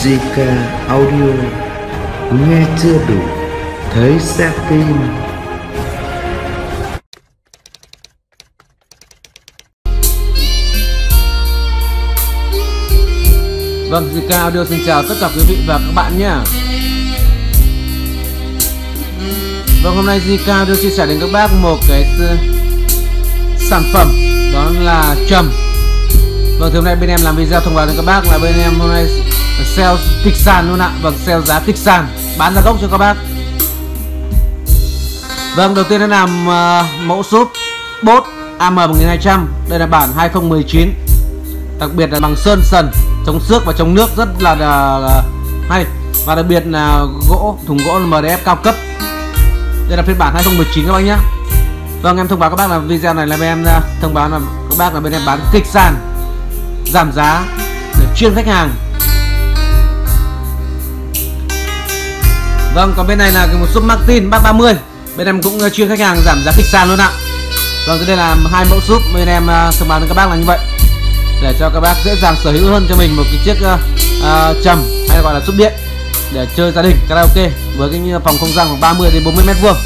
JK Audio, nghe chưa đủ, thấy sẽ tin. Vâng, JK Audio xin chào tất cả quý vị và các bạn nhé. Vâng, hôm nay JK Audio chia sẻ đến các bác một cái sản phẩm, đó là trầm. Vâng, thì hôm nay bên em làm video thông báo đến các bác là bên em hôm nay sale kịch sàn luôn ạ. Vâng, sale giá kịch sàn, bán ra gốc cho các bác. Vâng, đầu tiên nó làm mẫu súp bốt AM1200. Đây là bản 2019. Đặc biệt là bằng sơn sần, chống xước và chống nước rất là hay. Và đặc biệt là gỗ, thùng gỗ là MDF cao cấp. Đây là phiên bản 2019 các bác nhé. Vâng, em thông báo các bác là video này là bên em thông báo là các bác là bên em bán kịch sàn, giảm giá để chuyên khách hàng. Vâng, còn bên này là một súp Martin Bắc 30. Bên em cũng chuyên khách hàng giảm giá kịch sàn luôn ạ. Vâng, thì đây là hai mẫu súp bên em thông báo đến các bác là như vậy, để cho các bác dễ dàng sở hữu hơn cho mình một cái chiếc trầm hay gọi là súp điện để chơi gia đình karaoke với cái phòng không gian khoảng 30 đến 40 m².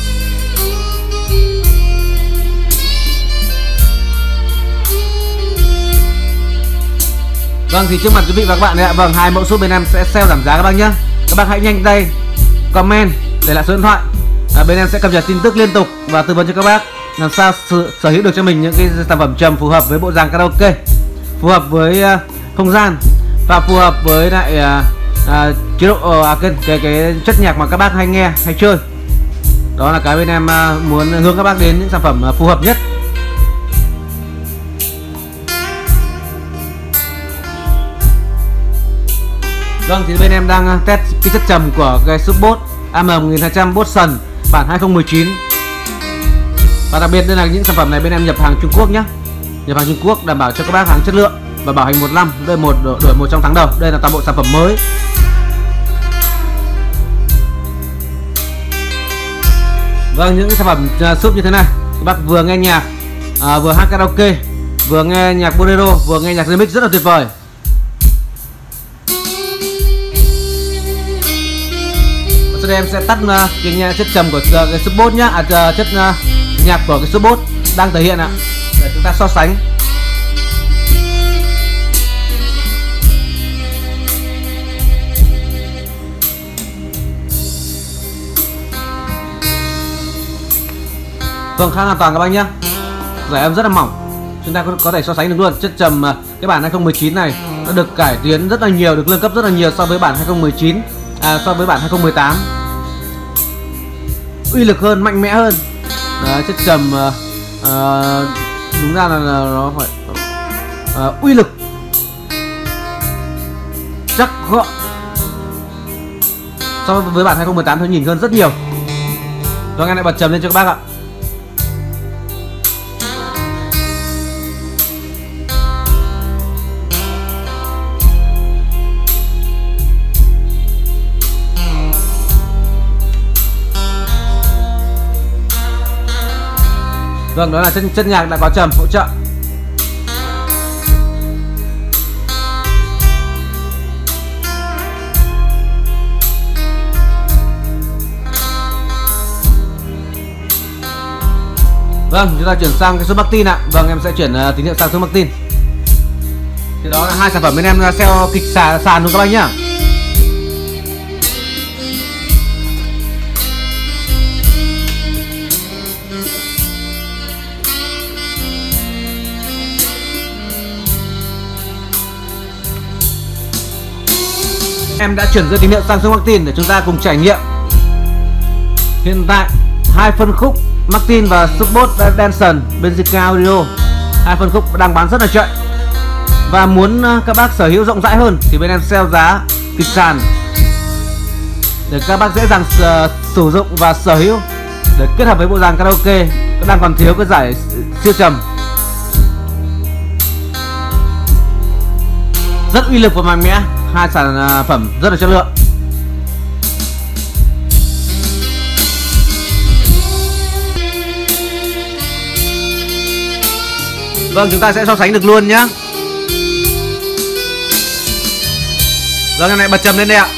Vâng, thì trước mặt quý vị và các bạn đấy ạ. Vâng, hai mẫu súp bên em sẽ sale giảm giá các bác nhé. Các bác hãy nhanh tay comment để lại số điện thoại. Bên em sẽ cập nhật tin tức liên tục và tư vấn cho các bác làm sao sở hữu được cho mình những cái sản phẩm trầm phù hợp với bộ dáng karaoke, phù hợp với không gian và phù hợp với lại chế độ cái chất nhạc mà các bác hay nghe hay chơi. Đó là cái bên em muốn hướng các bác đến những sản phẩm phù hợp nhất. Vâng, thì bên em đang test cái chất trầm của cái súp bốt AM1200 bốt sần bản 2019. Và đặc biệt đây là những sản phẩm này bên em nhập hàng Trung Quốc nhé. Nhập hàng Trung Quốc đảm bảo cho các bác hàng chất lượng và bảo hành 1 năm, đổi một trong tháng đầu. Đây là toàn bộ sản phẩm mới. Vâng, những sản phẩm súp như thế này các bác vừa nghe nhạc, vừa hát karaoke, vừa nghe nhạc bolero, vừa nghe nhạc remix rất là tuyệt vời. Sau đây em sẽ tắt cái chất trầm của cái súp bốt nhá, chất nhạc của cái súp bốt đang thể hiện ạ, để chúng ta so sánh. Vâng, khá an toàn các bác nhé. Giải âm rất là mỏng, chúng ta có thể so sánh được luôn. Chất trầm cái bản 2019 này nó được cải tiến rất là nhiều, được nâng cấp rất là nhiều so với bản 2019, so với bản 2018. Uy lực hơn, mạnh mẽ hơn. Đấy, chất trầm đúng ra là nó phải uy lực, chắc gọn so với bản 2018 thôi, nhìn hơn rất nhiều. Rồi em lại bật trầm lên cho các bác ạ. Vâng, đó là chất nhạc đã có trầm hỗ trợ. Vâng, chúng ta chuyển sang cái số Martin ạ. Vâng, em sẽ chuyển tín hiệu sang số Martin. Thì đó là hai sản phẩm bên em sale kịch sàn luôn các bác nhá. Em đã chuyển dây tín hiệu sang số Martin để chúng ta cùng trải nghiệm. Hiện tại hai phân khúc Martin và Support Danson bên JK Audio, hai phân khúc đang bán rất là chạy. Và muốn các bác sở hữu rộng rãi hơn thì bên em sale giá kịch sàn để các bác dễ dàng sử dụng và sở hữu, để kết hợp với bộ dáng karaoke đang còn thiếu cái giải siêu trầm rất uy lực và mạnh mẽ. Hai sản phẩm rất là chất lượng. Vâng, chúng ta sẽ so sánh được luôn nhé. Vâng, em lại bật trầm lên đây ạ.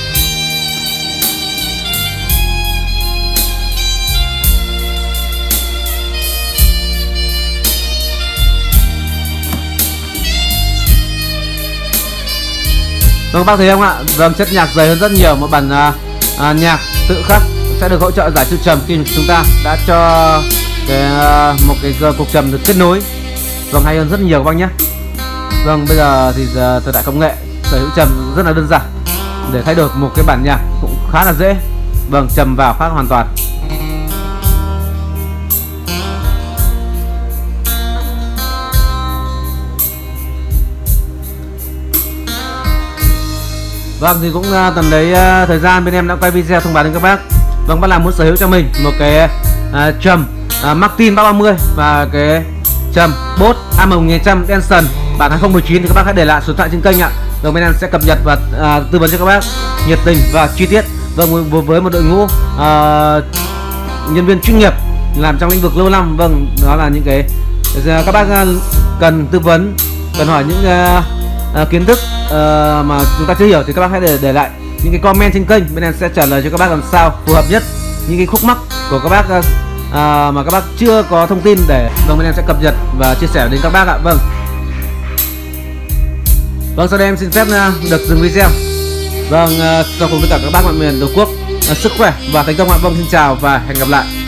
Vâng, các bác thấy không ạ? Vâng, chất nhạc dày hơn rất nhiều. Một bản nhạc tự khắc sẽ được hỗ trợ giải siêu trầm khi chúng ta đã cho một cái cục trầm được kết nối. Vâng, hay hơn rất nhiều các bác nhé. Vâng, bây giờ thì thời đại công nghệ sở hữu trầm rất là đơn giản. Để thay đổi một cái bản nhạc cũng khá là dễ. Vâng, trầm vào phát hoàn toàn. Vâng, thì cũng tầm đấy thời gian bên em đã quay video thông báo đến các bác. Vâng, bác nào muốn sở hữu cho mình một cái trầm Martin 330 và cái trầm Boss AM1000 Denson bản 2019 thì các bác hãy để lại số điện thoại trên kênh ạ. Vâng, bên em sẽ cập nhật và tư vấn cho các bác nhiệt tình và chi tiết. Vâng, với một đội ngũ nhân viên chuyên nghiệp làm trong lĩnh vực lâu năm. Vâng, đó là những cái các bác cần tư vấn, cần hỏi những kiến thức mà chúng ta chưa hiểu thì các bác hãy để lại những cái comment trên kênh, bên em sẽ trả lời cho các bác làm sao phù hợp nhất những cái khúc mắc của các bác mà các bác chưa có thông tin để bên em sẽ cập nhật và chia sẻ đến các bác ạ. Vâng, sau đây em xin phép được dừng video. Vâng, chào cùng tất cả các bác mọi miền tổ quốc sức khỏe và thành công ạ. Vâng, xin chào và hẹn gặp lại.